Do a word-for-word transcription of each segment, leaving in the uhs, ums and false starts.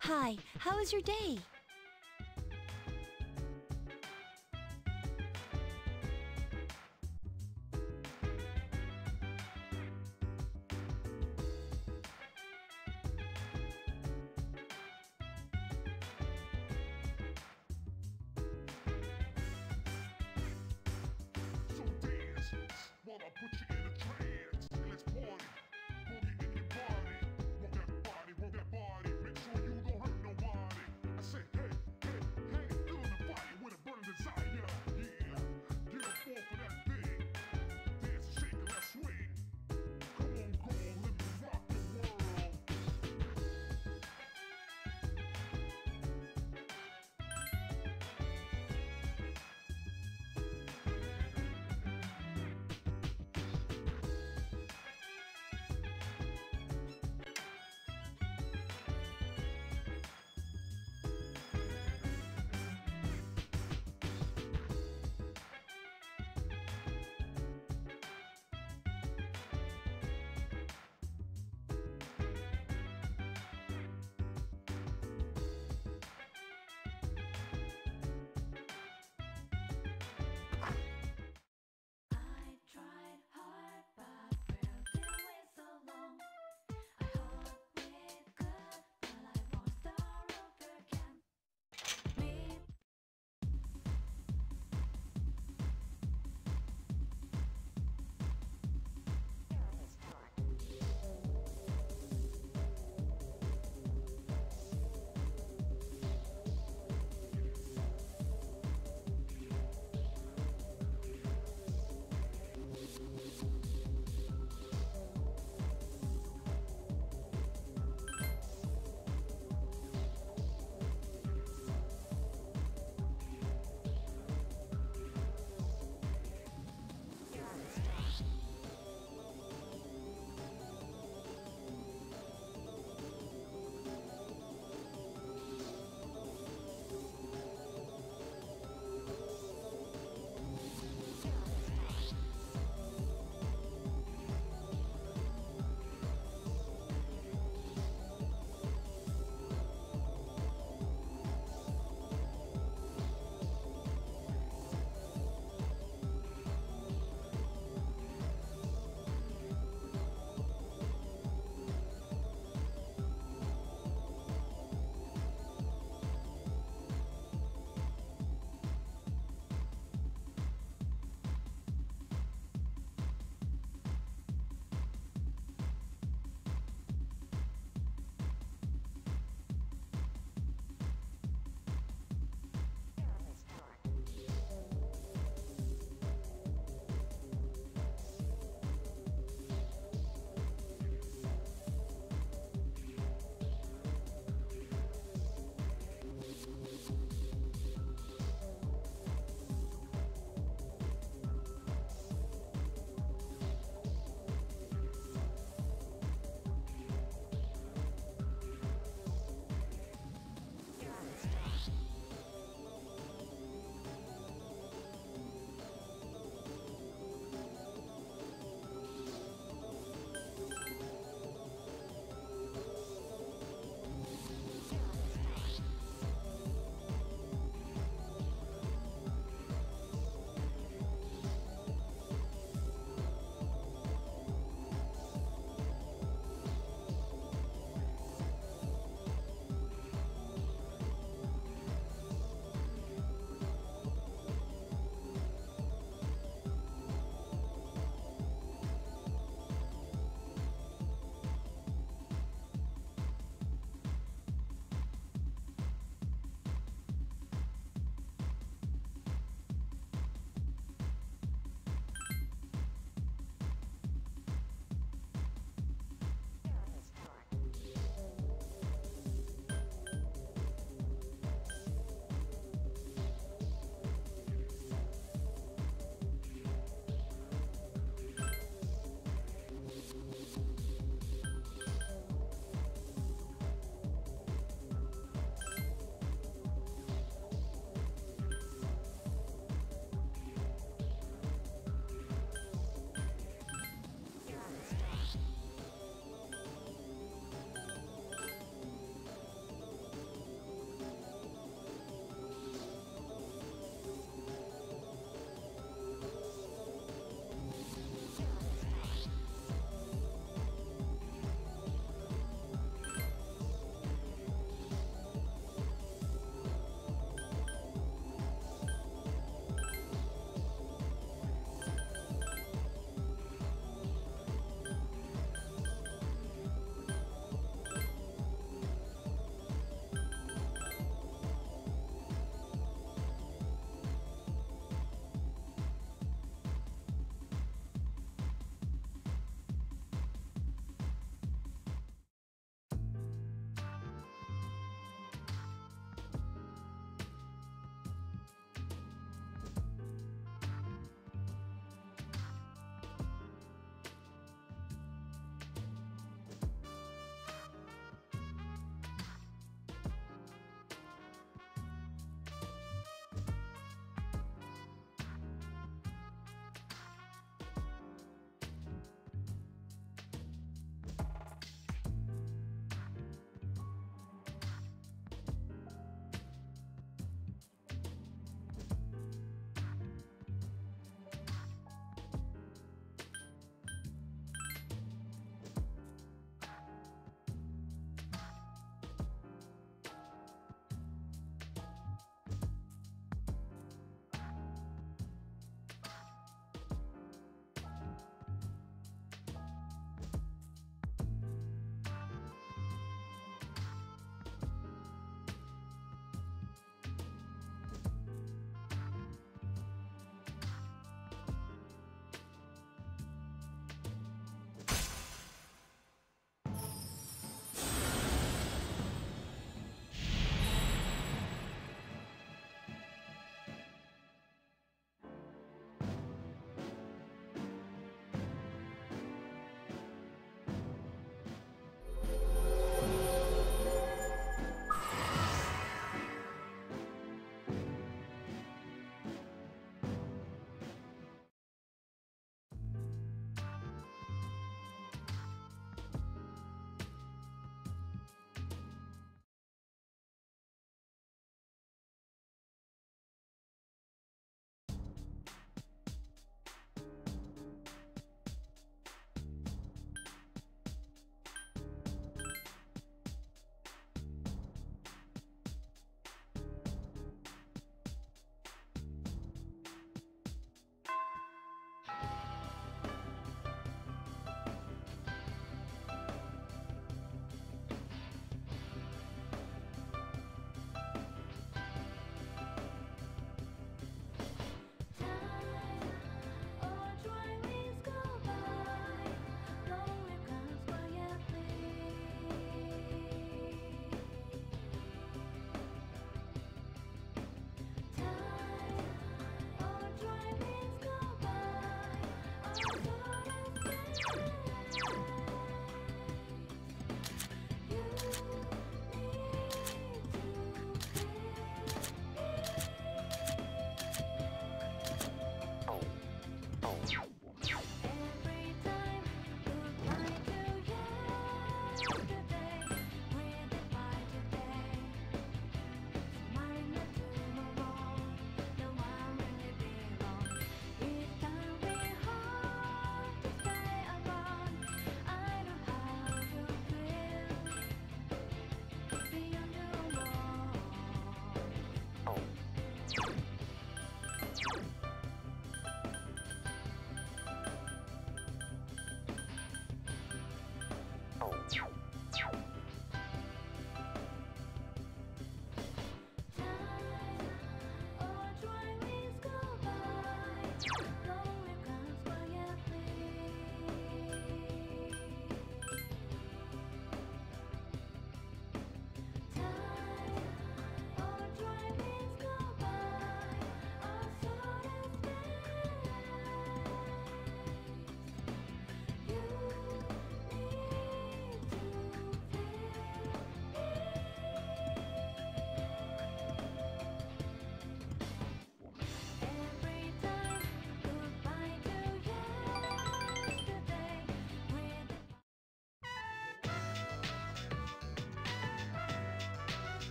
Hi, how was your day? So dance while I put you in a trance. And let's party, boogie in your body. Rock that body, rock that body. Make sure you don't hurt nobody. I say, hey, hey, hey, feeling the fire with a burning desire. Yeah, get a fall for that thing. Dance and shake and let's swing. Come on, girl, let me rock the world.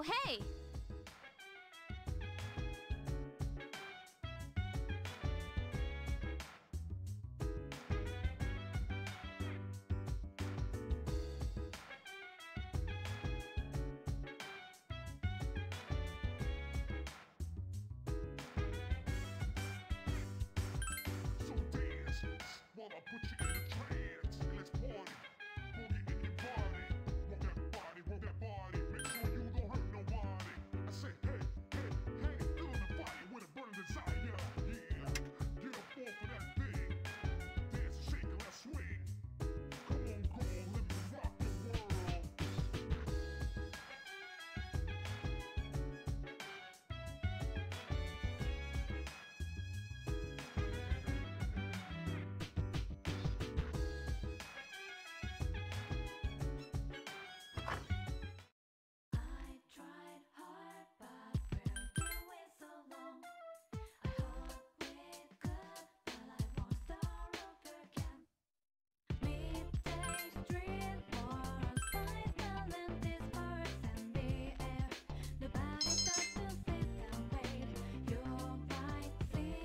Oh, hey! So dance while I put you in a trance. Let's party, boogie in your body. Work that body, work that body. Make sure you don't hurt nobody. I say, hey, hey, hey, feeling the fire with a burning desire. Yeah, get up off of that thing. Dance and shake and let's swing. Come on, come on, let me rock the world. I tried hard, but we're doing so long. I hope we could, but I won't start over again. Midday street or outside, smelling these birds in the air. Nobody stops to sit and wait. You're right, see.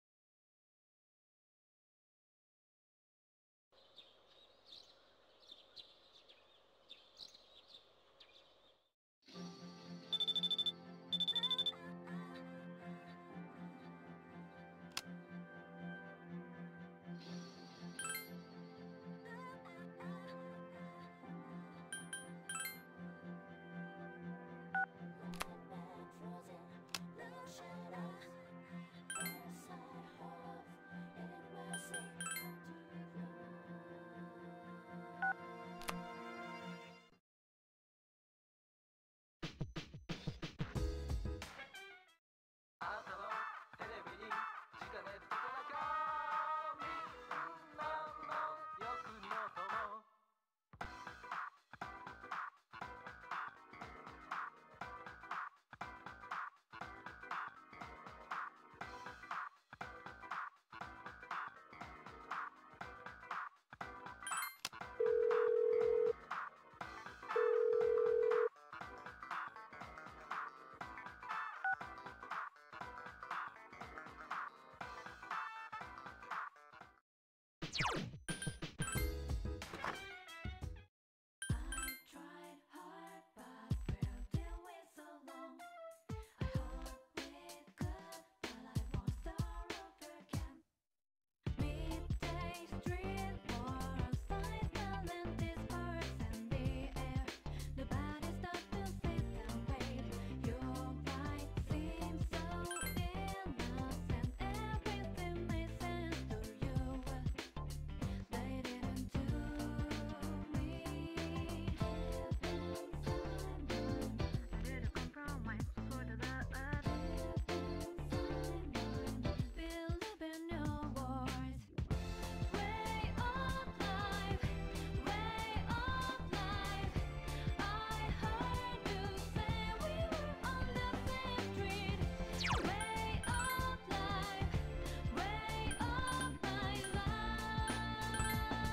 I tried hard, but we're doing so long. I hope we could, but I won't start over again. Midday street or outside, smelling these birds in the air. Nobody stops to sit and wait. Your right seems so innocent. Everything makes sense to you. They didn't do me. Did a compromise for the love. Believe in your words. Way of life, way of life. I heard you say we were on the same street. Way of life, way of my life.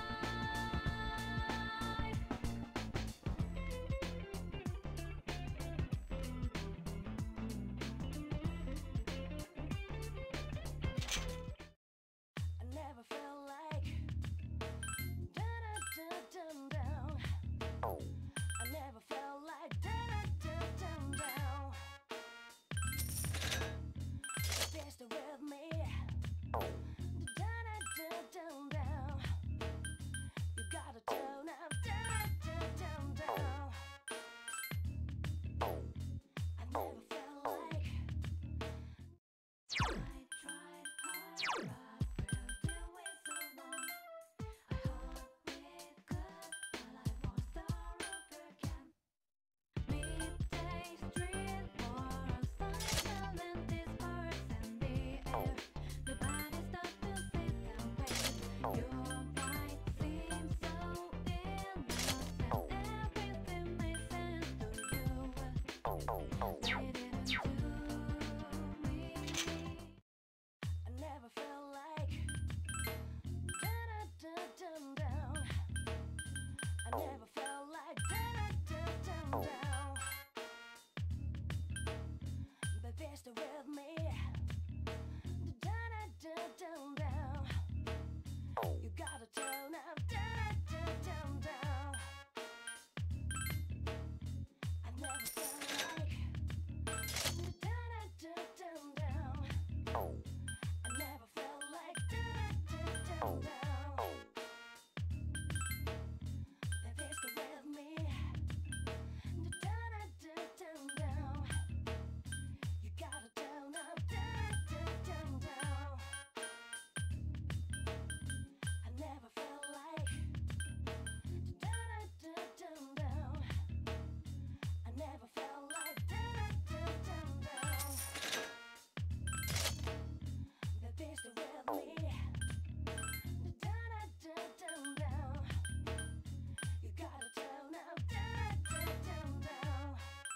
I never felt like da-da-da-dum-down. I never felt like da-da-da-dum-down. Stay still with me. Da-da-da-dum-down. You gotta tone up. Da-da-da-dum-down. I never felt like. I tried hard, but we're doing so long. I hope we could, but I won't start over again. Midday street or outside, smelling these birds in the air. Nobody stops to sit and wait. Your right seems so innocent. Everything makes sense to you. They didn't do me. I never felt like da-da-da-dum-down. I never felt like da-da-da-dum-down. You gotta turn up, down, down, down, down. I never felt like down, down, down, down. I never felt like down, down, down, down. Baby's the way of me. Down, down, down, down. You gotta turn up, down, down, down, down. I never felt like down, down, down, down. I never felt like down, down, down, down. Baby's the way of me. Down, down, down, down. You gotta turn up, down, down, down, down.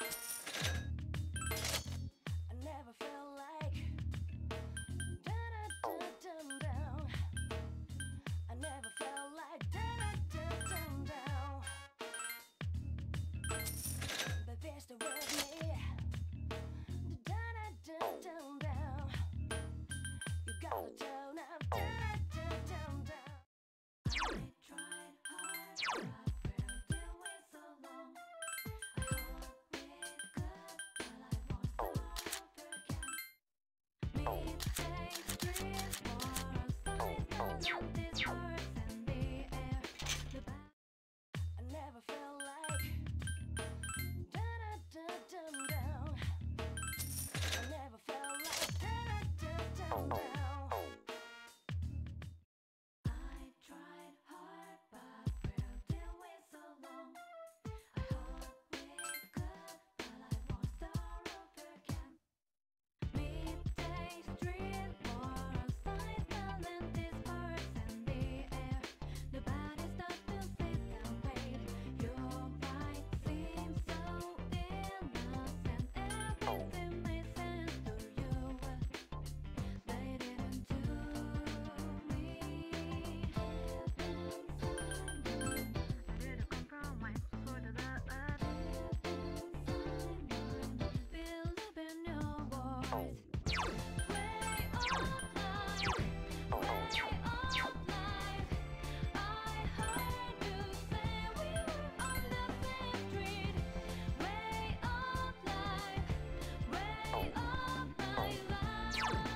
I never felt like down, down, down, down. I never felt like down, down, down, down. Baby's the way of me. Down, down, down, down. You gotta turn up, down, down, down, down. I tried hard, but felt it way so long. I thought we'd good, but I want all over again. Midday street for a sunny night, this words in the air. The back. I never felt like down, down, down, down. I never felt like down, down, down, down. I tried hard, but felt it way so long. I thought we'd good, but I want start over again. Midday street for a sunny night, this birds in the air. Nobody stopped to sit and wait. Your right seems so innocent. Everything made sense to you. They didn't do me. I did a compromise for the love. Believe in your words. Way of life, way of life. I heard you say we were on the same street. Way of life, way of my life.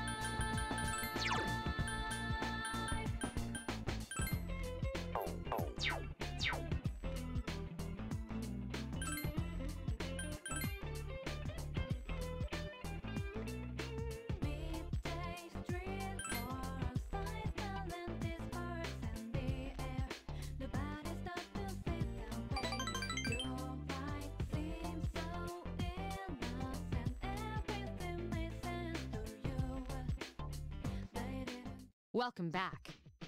Midday street for a sunny night, this birds in the air. Nobody stopped to sit and wait. Your right seems so innocent. Everything made sense to you. They didn't. Welcome back.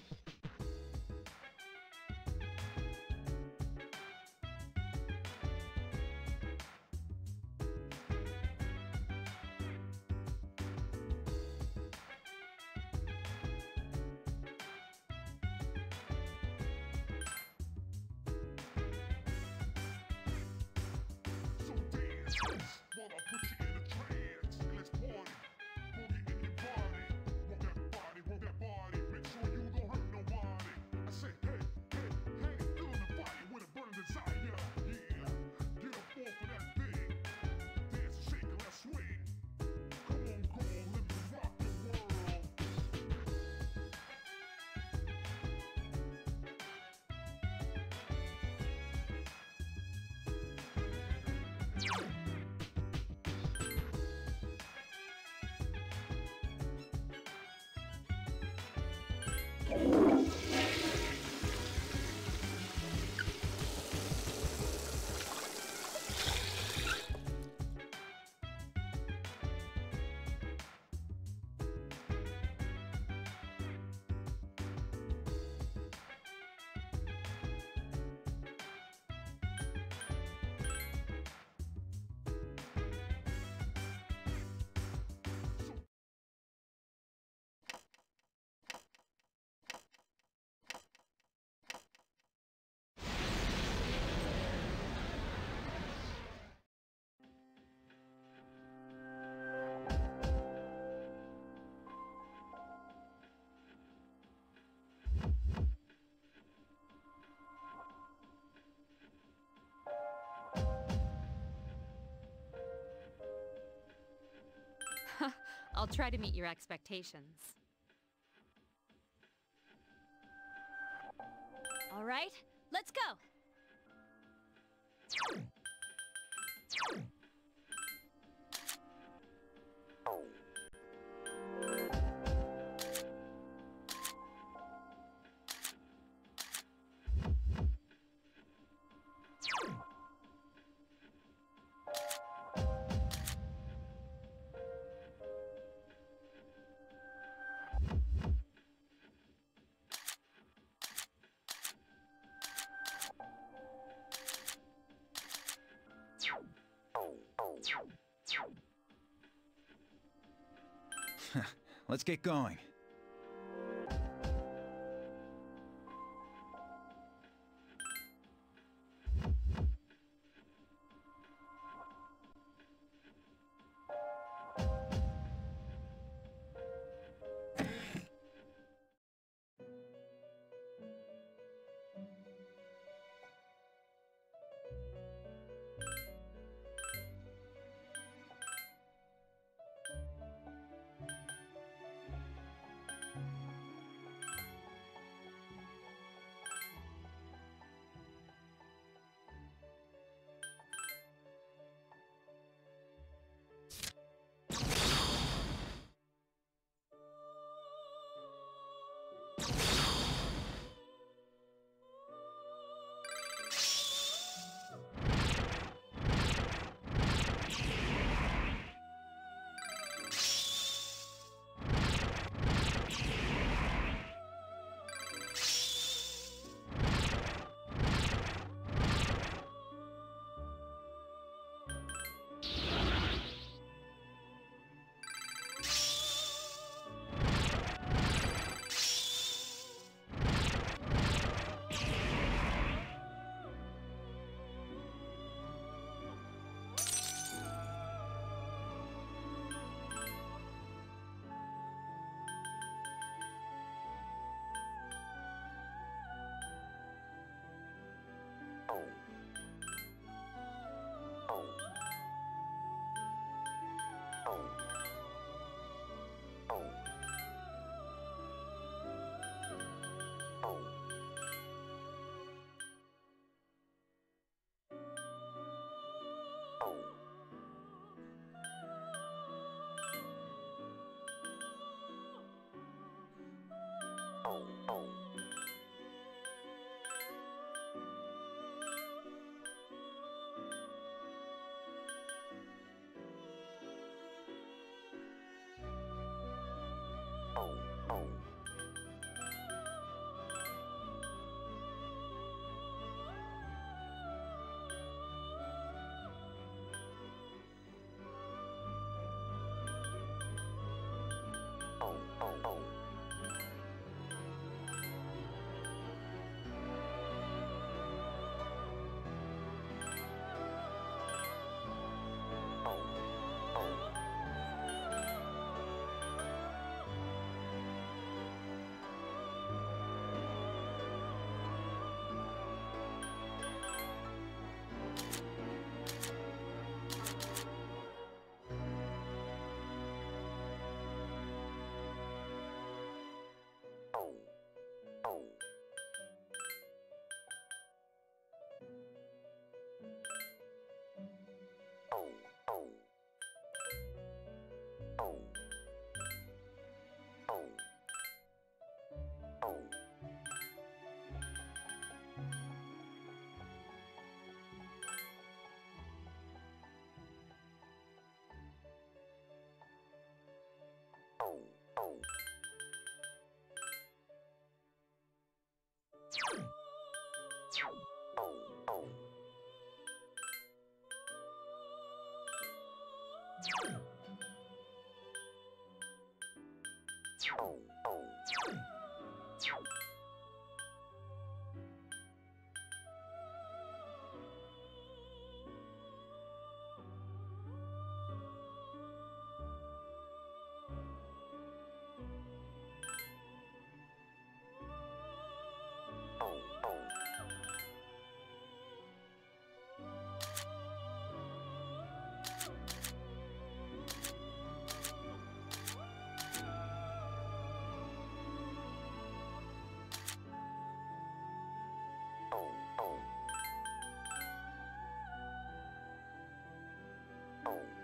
So dance, while I put you in a trance. And let's party, boogie in your body. Rock that body, rock that body. Make sure you don't hurt nobody. I say, hey, hey, hey, feeling the fire with a burning desire. Yeah, get up off of that thing. Dance and shake and let's swing. Come on, go on, live and rock the world. I'll try to meet your expectations. All right, let's go. Let's get going.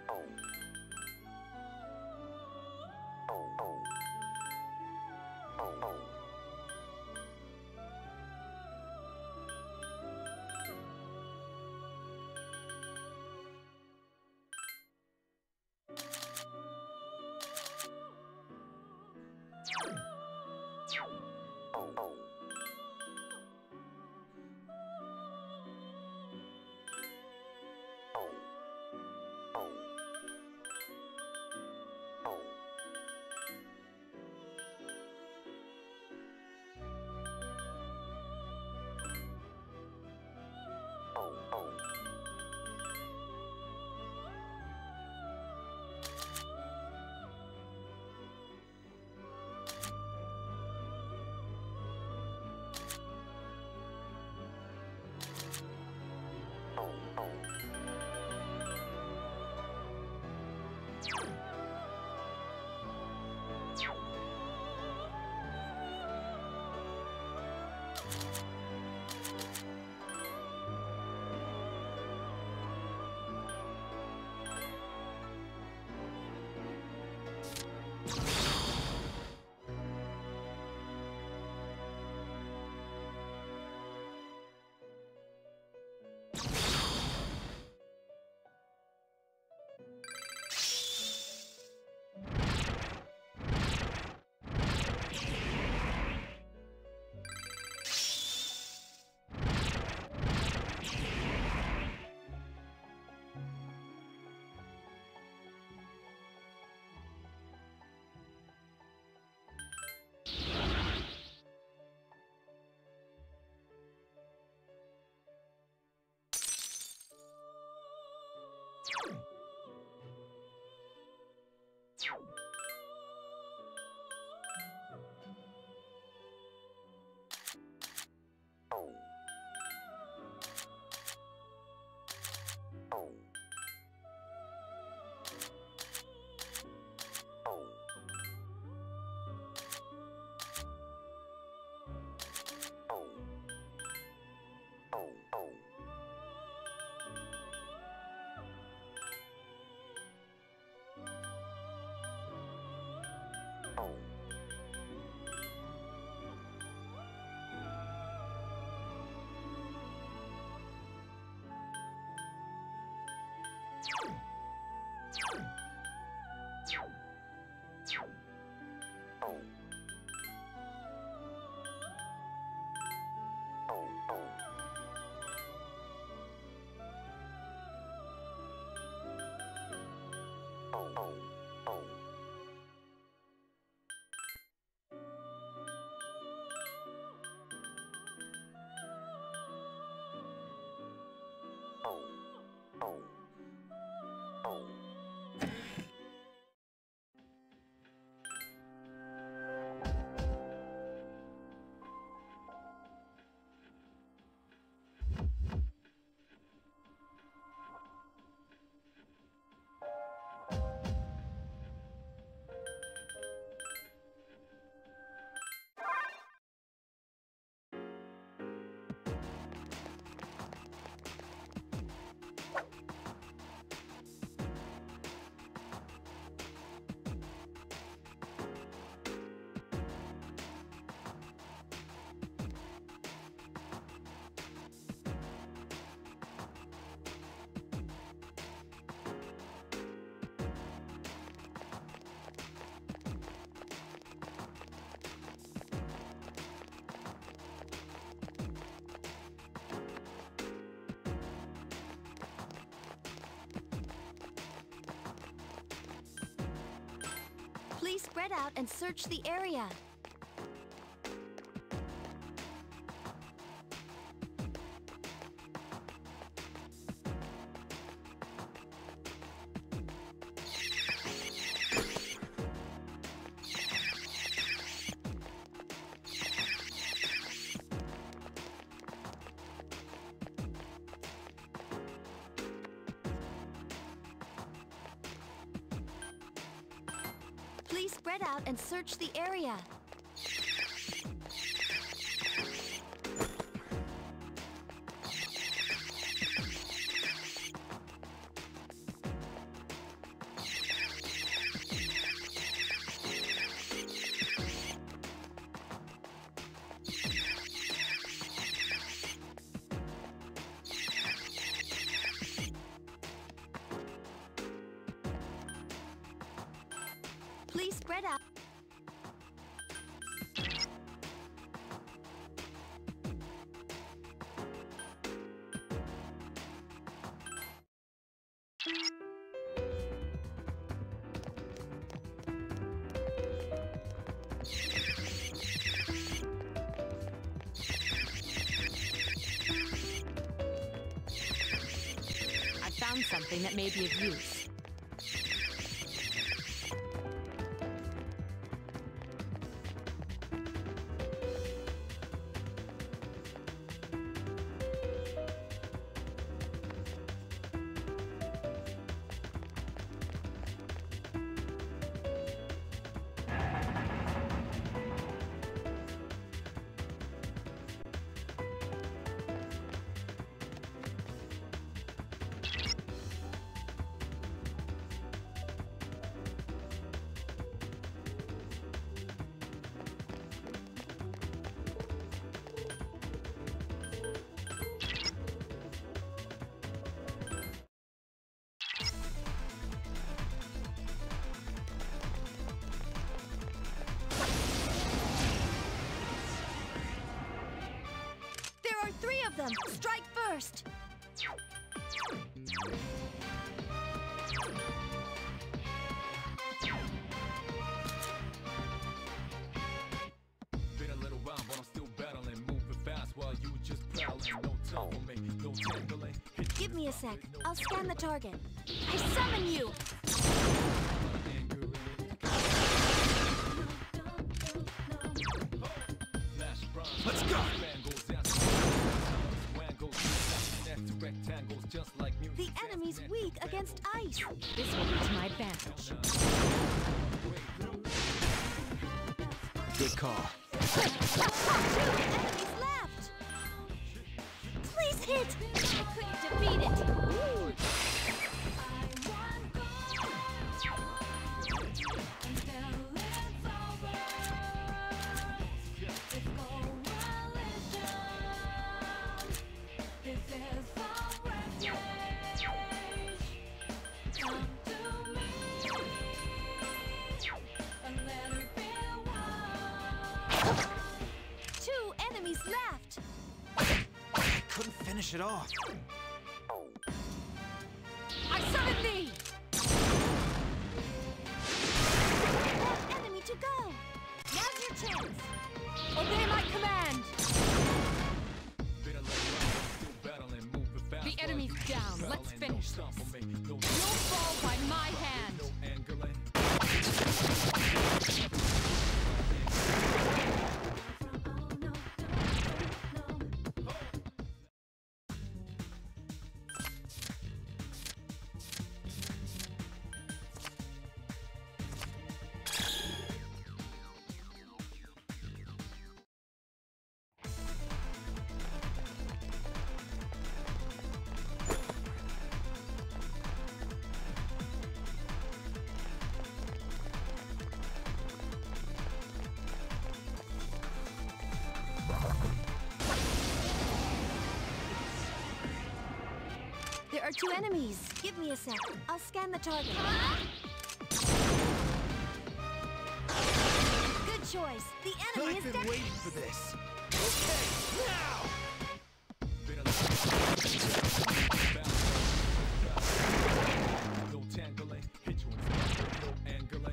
Please spread out and search the area. Please spread out and search the area. something that may be of use. There are three of them! Strike first! Been a little while, but I'm still battling, moving fast while you just prowling. No time for me, no tangling. Give me a sec. I'll scan the target. I summon you! Let's go! The enemy's weak against ice. This will be to my advantage. Good call. Two enemies left! Please hit! I couldn't defeat it! Two enemies left! Couldn't finish it off. I summon thee! One enemy to go! Now's your chance! Obey my command! The enemy's down. Let's finish this. You'll fall by my hand. There are two enemies. Give me a sec. I'll scan the target. Good choice. The enemy is dead. waiting for this. Okay, now! No tangling, hit you in the spot, no angling.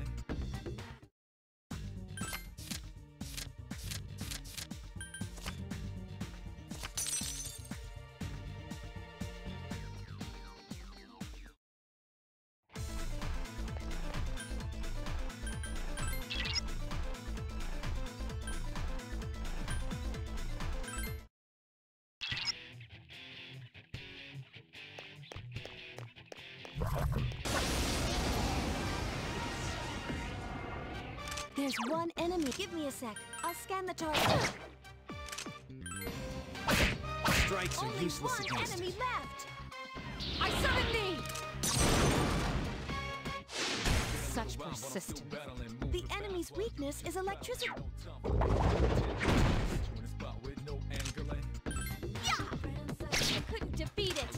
There's one enemy. Give me a sec. I'll scan the target. Strikes are Only useless one against enemy it. left. I summon thee! Such persistence. The enemy's weakness is electricity. Yeah! I couldn't defeat it!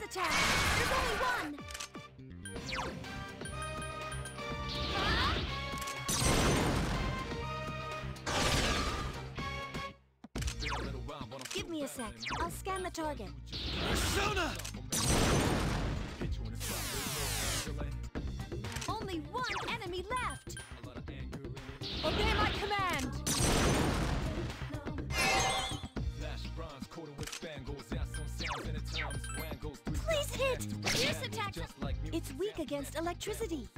attack! There's only one! Give me a sec. I'll scan the target. Persona! Only one enemy left! Obey my command! Please hit! Fierce attacks! It's weak against electricity.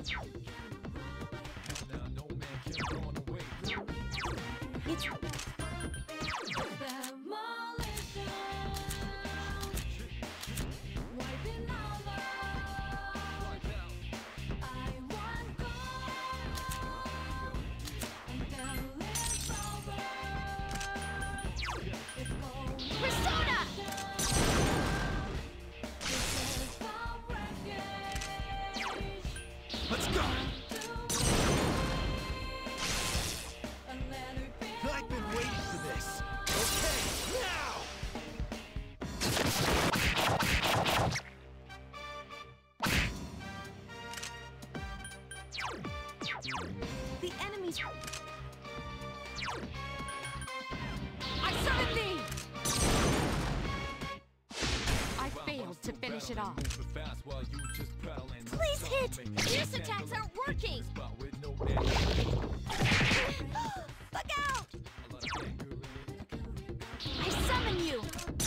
It's... Persona! Let's go! I've been waiting for this. Okay, now! The enemy's... I summon thee! I failed to finish it off. Please hit! Fierce attacks aren't working! Look out! I summon you!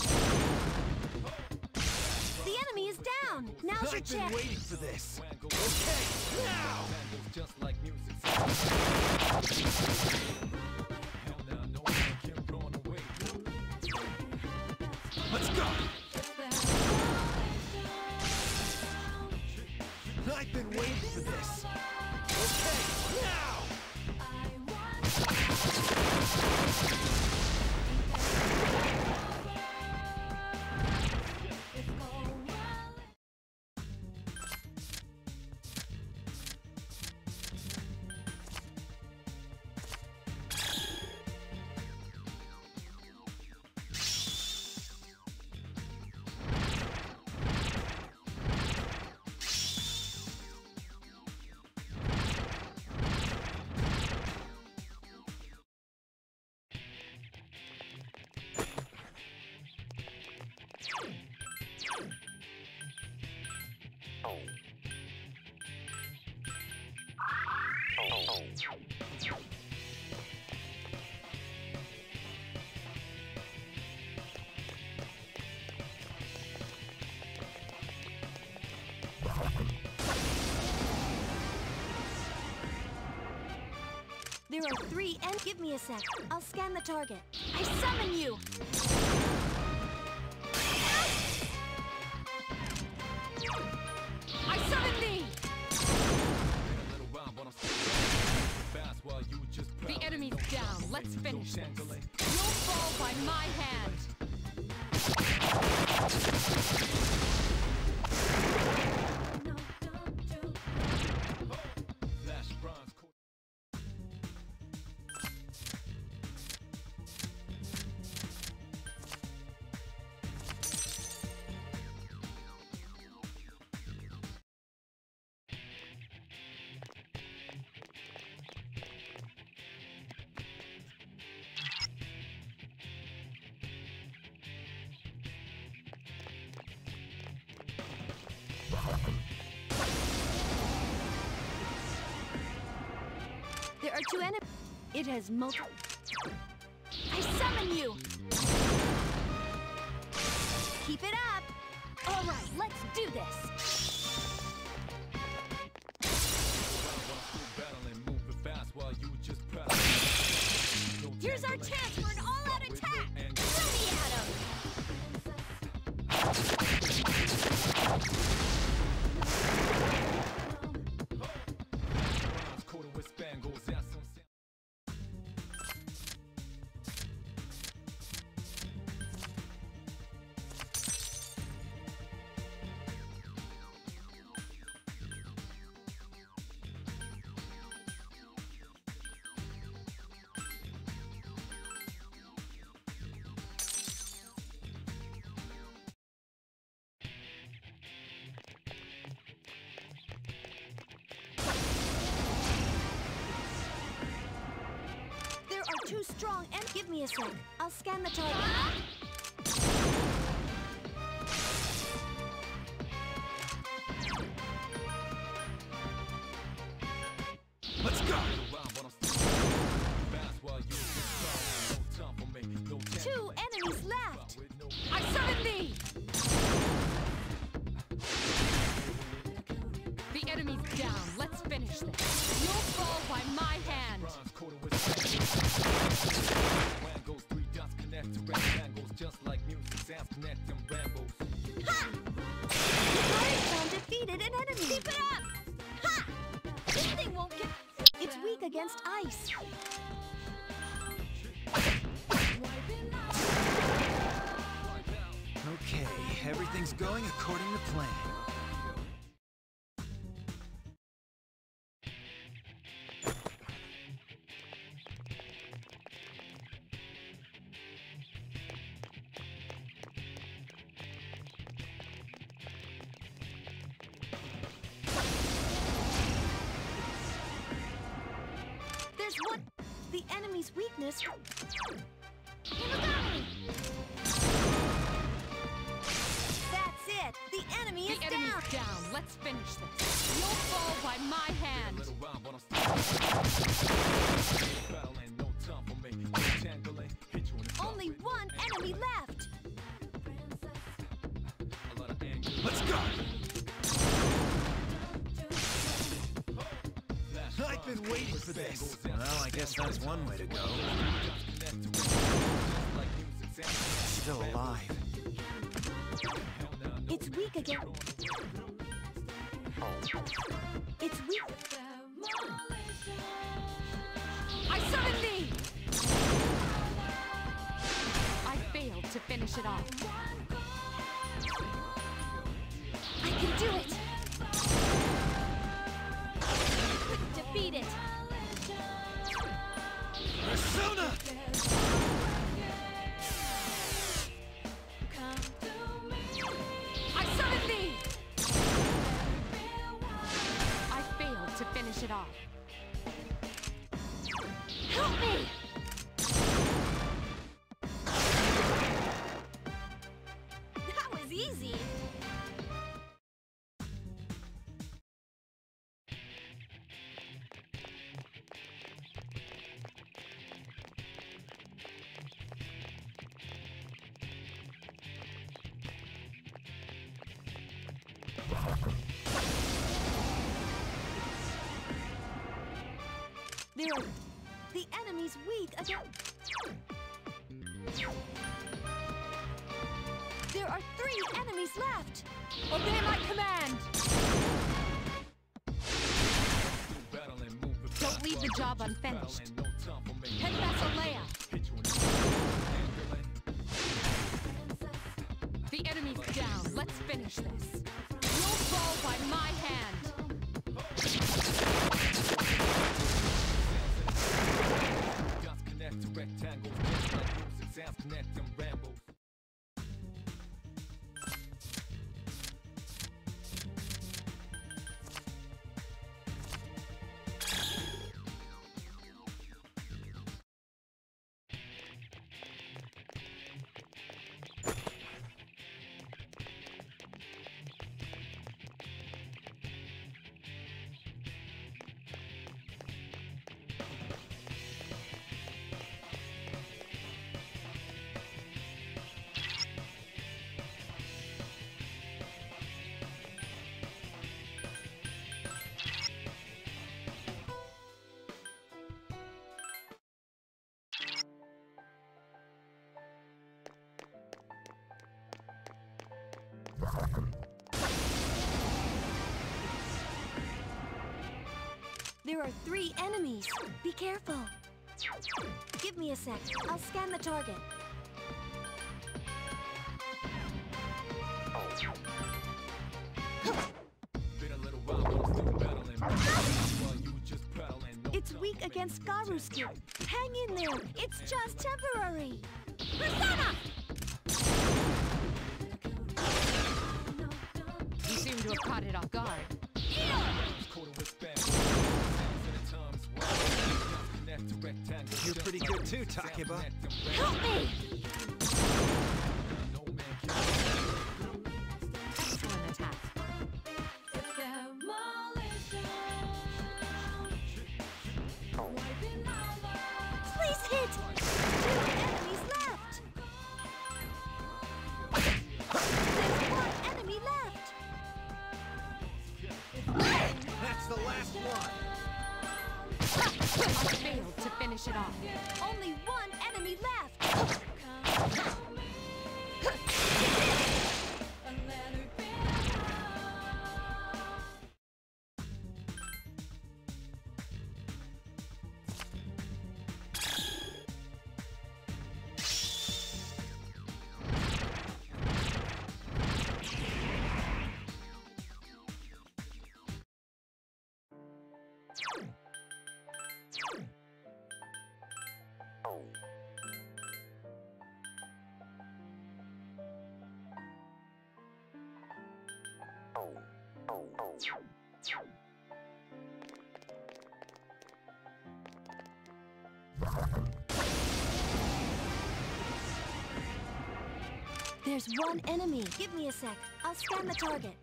The enemy is down! Now's your I've been chance! waiting for this. Okay, now! Let's go! I've been waiting for this. Okay, now! There are three and... Give me a sec. I'll scan the target. I summon you! I summon thee! The enemy's down. Let's finish this. You'll fall by my hand. No, don't do... There are two enemies. It has multiple... I summon you! Keep it up! All right, let's do this! Here's our chance for an all-out attack! Throw me at him! too strong and give me a sec. I'll scan the target. Let's go! Two enemies left. I summon thee! The enemy's down. Let's finish this. You'll fall by my hand. Ha! I found defeated an enemy. Keep it up! Ha! This thing won't get... It's weak against ice. Okay, everything's going according to plan. There's one... The enemy's weakness... That's it! The enemy is The enemy's down! down. Let's finish this. You'll fall by my hand. Only one enemy left! Let's go! I've been waiting for this. Well, I guess that's one way to go. Still alive. It's weak again. It's weak. I summon thee! I failed to finish it off. I can do it! Defeat it! Persona! I summon thee! I failed to finish it off. Help me! That was easy! There are... The enemy's weak again. There are three enemies left! Obey my command! Don't leave the job unfinished. Head Basileia! The enemy's down. Let's finish this. You'll fall by my hand. There are three enemies. Be careful. Give me a sec. I'll scan the target. It's weak against Garuski. Hang in there. It's just temporary. Persona! You seem to have caught it off guard. You're pretty good too, Takeba. Help me! Excellent attack. Please hit! Two enemies left! There's one enemy left! That's the last one. I failed to finish it off. Only one enemy left! There's one enemy. Give me a sec. I'll scan the target.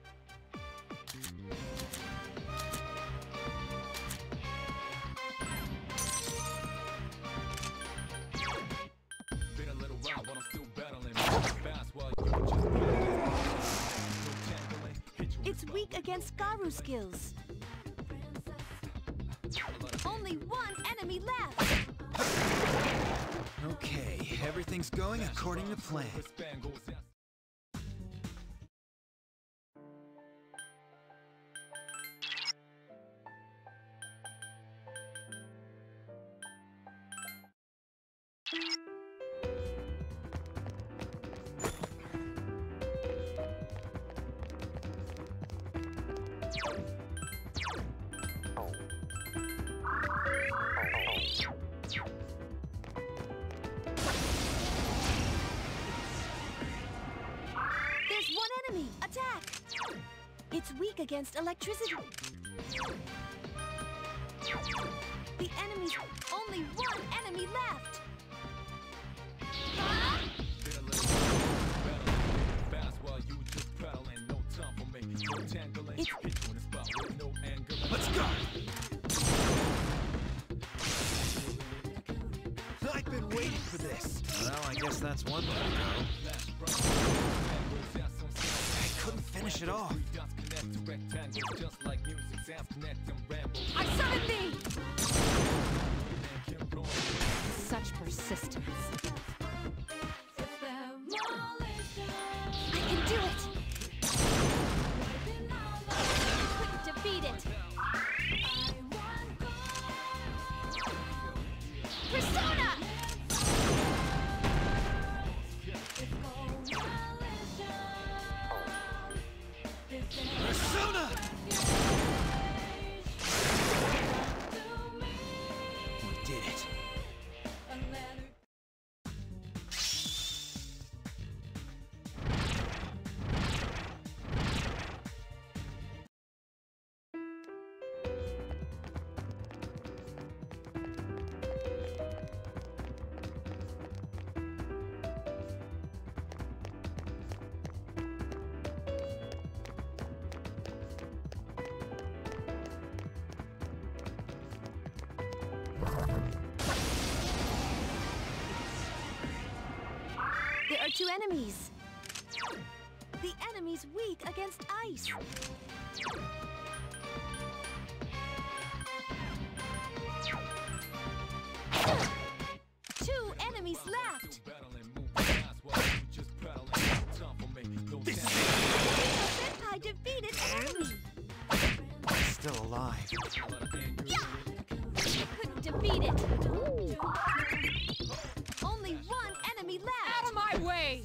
Been a little while, but I'm still battling. Fast while you just It's weak against Garu skills. Only one enemy left. Okay, everything's going according to plan. There's one enemy. Attack. It's weak against electricity. The enemy's only one enemy left. Huh? It's Let's go! I've been waiting for this. Well, I guess that's one way to go. I couldn't finish it off. I summon thee! Such persistence. I can do it! Couldn't defeat it! Persona! Persona! We did it. There are two enemies. The enemy's weak against ice. Two enemies left. I defeated enemy. Still alive. Yeah! Couldn't defeat it. Only one enemy left. Out of my way!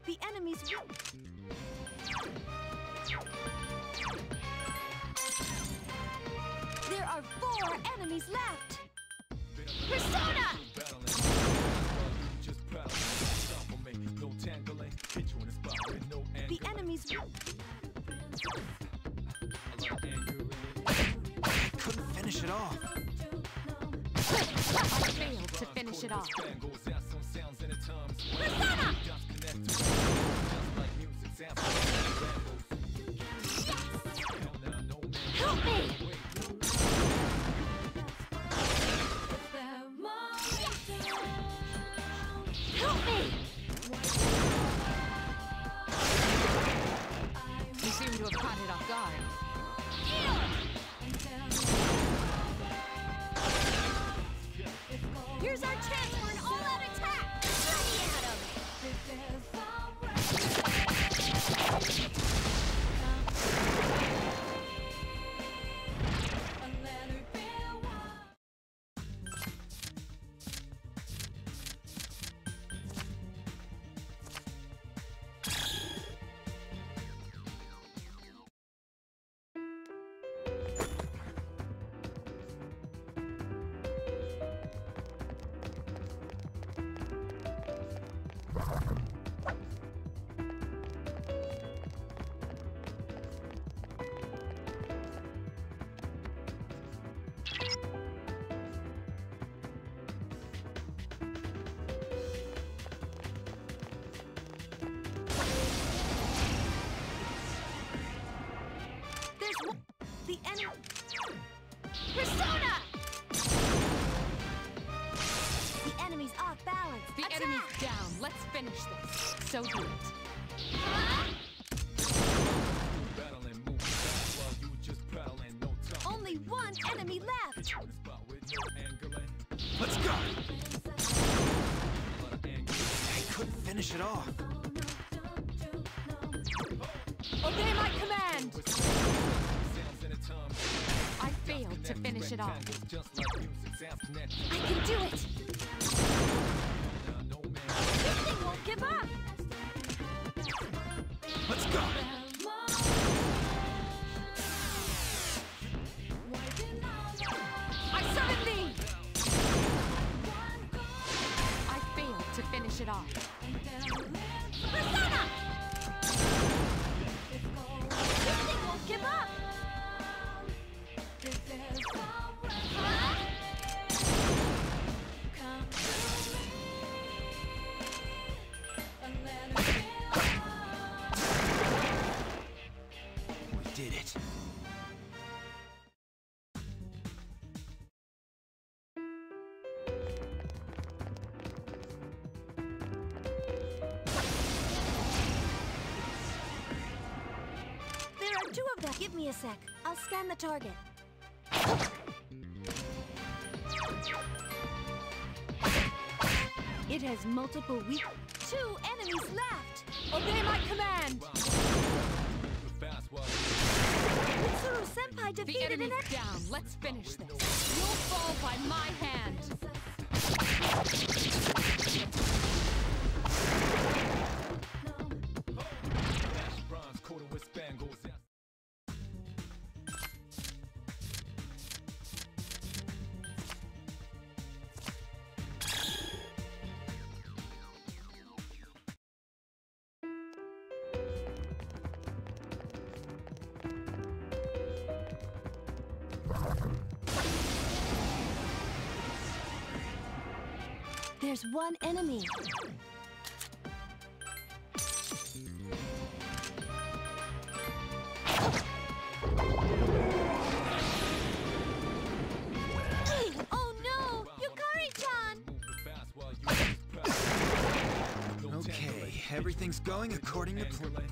The enemy's There are four enemies left. Persona! The enemy's Couldn't finish it off. I failed to finish it off. Persona! Help me! Help me! You seem to have caught it off guard. Here's our chance for an all-out attack! Ready at him! There's one. The enemy. Persona! The enemy's off balance. The Attack! enemy's down. Let's finish this. So do it. Only one enemy left. Let's go. I couldn't finish it off. Obey my command! I failed to finish it off. I can do it. This thing won't give up. Let's go. I summon thee! I failed to finish it off. Persona! This thing won't give up. We did it. There are two of them. Give me a sec. I'll scan the target. It has multiple weak. Two enemies left. Obey my command! Mitsuru Senpai The defeated an enemy's enemy. down. Let's finish this. You'll fall by my hand. There's one enemy. Oh no! Yukari-chan! Okay, everything's going according to plan.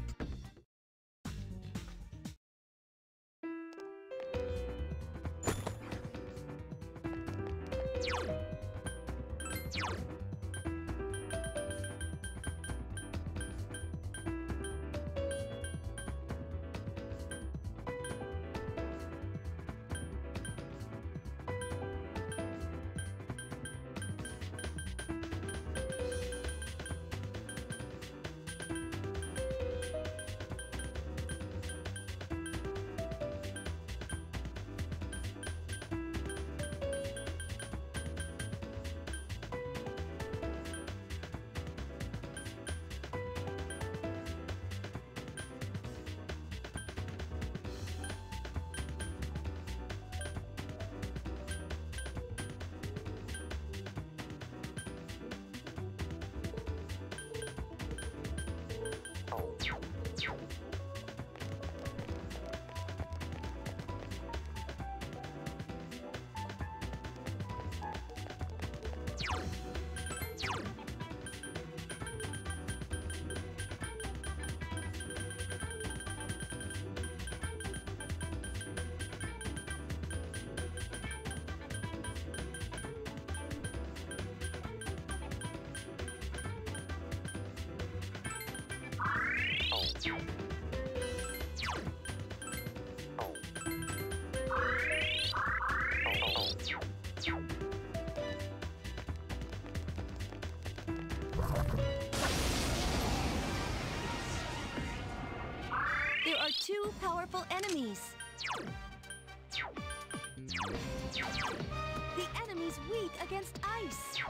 against ice.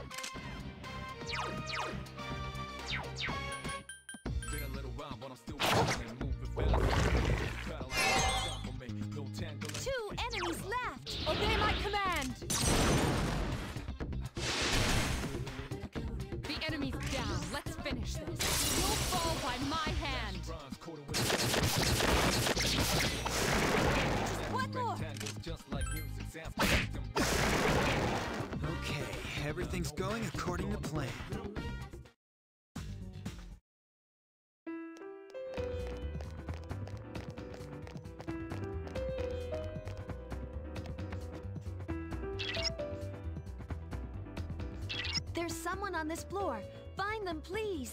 Been a little while, but I'm still battling, moving fast. Battle, stop for me, no tangling. Two enemies left. Obey my command! The enemy's down. Let's finish this. You'll fall by my hand. Bronze coated with One more. rectangles, just like music samples. Okay, everything's going according to plan. There's someone on this floor. Find them, please.